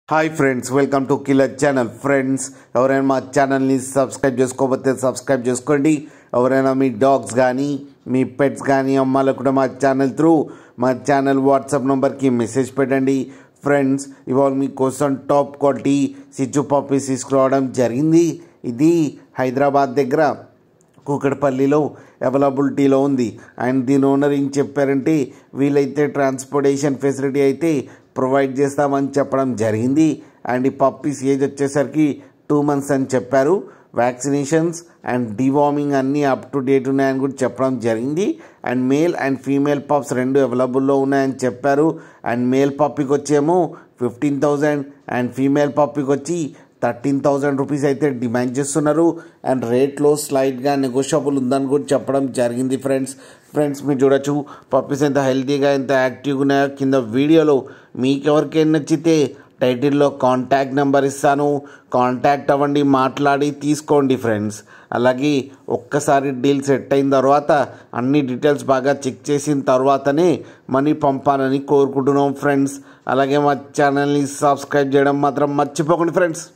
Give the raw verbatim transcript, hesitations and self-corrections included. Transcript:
Hi friends, welcome to killer channel. Friends, ఎవరైనా మా ఛానల్ని సబ్స్క్రైబ్ చేసుకోకపోతే సబ్స్క్రైబ్ చేసుకోండి. ఎవరైనా మీ డాగ్స్ కానీ మీ పెట్స్ కానీ అమ్మాలకు కూడా మా ఛానల్ త్రూ మా ఛానల్ వాట్సాప్ నెంబర్కి మెసేజ్ పెట్టండి. ఫ్రెండ్స్, ఇవాళ మీకోసం టాప్ క్వాలిటీ సిచ్చు పప్పీస్ తీసుకురావడం జరిగింది. ఇది హైదరాబాద్ దగ్గర కూకట్పల్లిలో అవైలబిలిటీలో ఉంది. అండ్ దీని ఓనర్ ఏం చెప్పారంటే, వీలైతే ట్రాన్స్పోర్టేషన్ ఫెసిలిటీ అయితే ప్రొవైడ్ చేస్తామని చెప్పడం జరిగింది. అండ్ ఈ పప్పీస్ ఏజ్ వచ్చేసరికి టూ మంత్స్ అని చెప్పారు. వ్యాక్సినేషన్స్ అండ్ డివార్మింగ్ అన్నీ అప్ టు డేట్ ఉన్నాయని కూడా చెప్పడం జరిగింది. And male and female pups రెండు అవైలబుల్లో ఉన్నాయని చెప్పారు. అండ్ మేల్ పప్పీకి వచ్చేమో ఫిఫ్టీన్ థౌజండ్ అండ్ ఫీమేల్ పప్పీకి వచ్చి థర్టీన్ థౌజండ్ రూపీస్ అయితే డిమాండ్ చేస్తున్నారు. అండ్ రేట్లో స్లైట్గా నెగోషియబుల్ ఉందని కూడా చెప్పడం జరిగింది. ఫ్రెండ్స్ ఫ్రెండ్స్ మీరు చూడొచ్చు పప్పీస్ ఎంత హెల్తీగా ఎంత యాక్టివ్గా ఉన్నాయో. కింద వీడియోలో మీకు ఎవరికైనా నచ్చితే టైటిల్లో కాంటాక్ట్ నెంబర్ ఇస్తాను, కాంటాక్ట్ అవ్వండి, మాట్లాడి తీసుకోండి ఫ్రెండ్స్. అలాగే ఒక్కసారి డీల్ సెట్ అయిన తర్వాత అన్ని డీటెయిల్స్ బాగా చెక్ చేసిన తర్వాతనే మనీ పంపాలని కోరుకుంటున్నాం ఫ్రెండ్స్. అలాగే మా ఛానల్ని సబ్స్క్రైబ్ చేయడం మాత్రం మర్చిపోకండి ఫ్రెండ్స్.